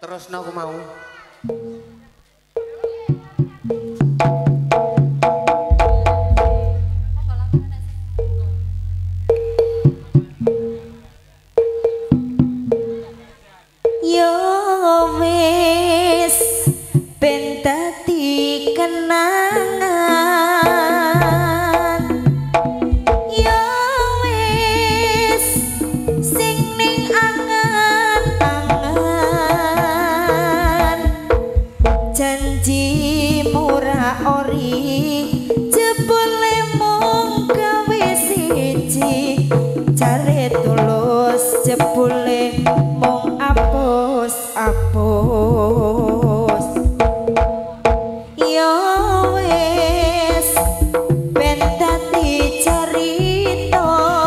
Terus aku mau. Yo wis ben dadi kenangan. Yo wis sing ning angan-angan. Janji murah ori jebule mung gawe siji. Jare tulus jebule mung apus yo wis ben dadi cerita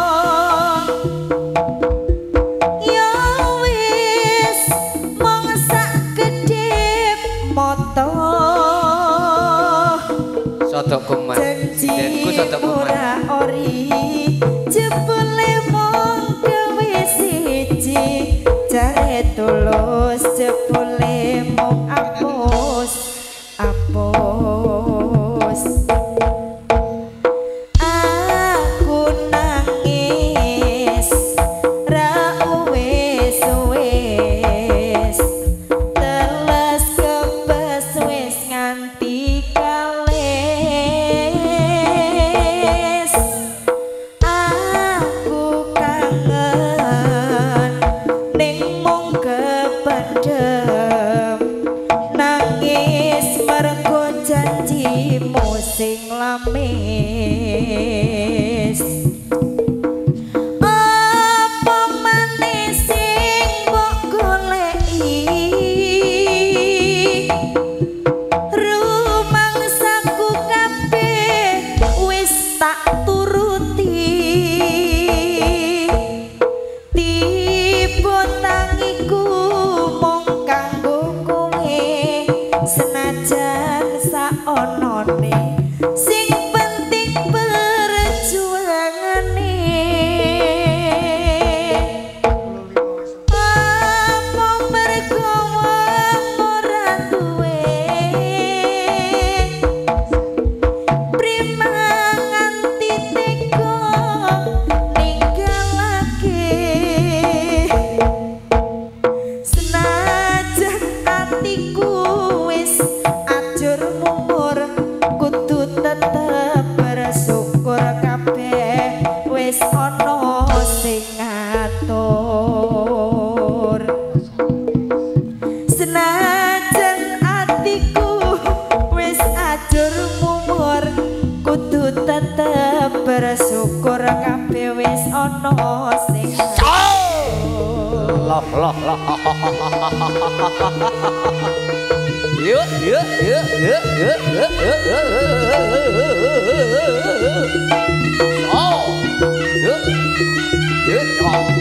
yo wis mung sak kedhip mata Sodok kuman. janji ora ori jebule mung gawe siji jare tulus jebule mung apus aku nangis ra wis teles kebes wis nganti kalis aku kangen ning mung kependem nangis mergo janjimu sing lamis apa maneh sing mbok goleki rumangsaku kabeh wis tak turuti tiba tangiku mung kanggo kowe senajan saonone sing penting perjuangane apa mergo ora duwe primanganti tega ninggalake senajan atiku wis ajur mumur kudu tetep bersyukur kabeh wis ana sing ngatur senajan atiku wis ajur mumur kudu tetep bersyukur kabeh wis ana sing Loh. Yuk. Oh. Yuk.